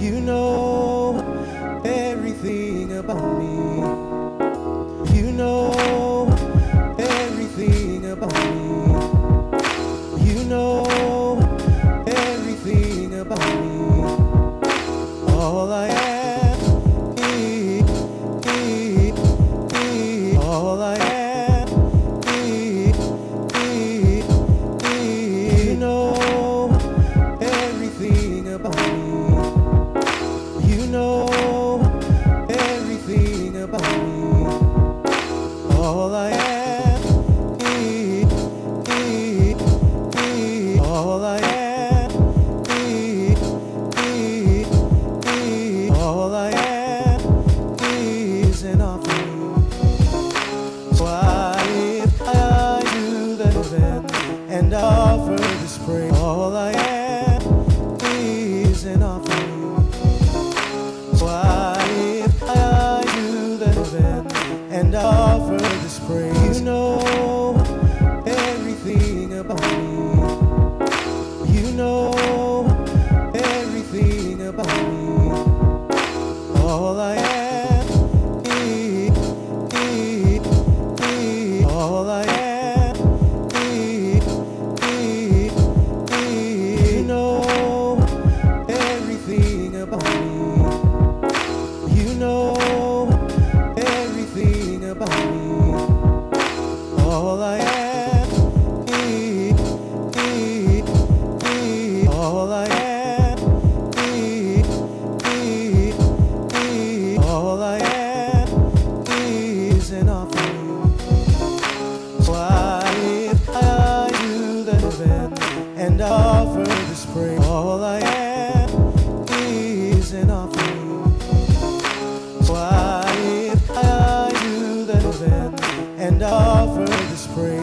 You know everything about me. You know everything about me. You know everything about me. All I am, all I am, you know everything about me. You know everything about me. All I am, all I am, all I am is an offering. Why if I do the heaven and offer this praise? All I am is an offering. Why if I do the heaven and offer this praise? You know everything about me. You know everything about me. All I am, all I am, you know everything about me. You know everything about me. All I am, all I am, all I am is an offering. Why if I do the heaven and offer this praise? All I am is an offering. Why if I do the heaven and offer this praise?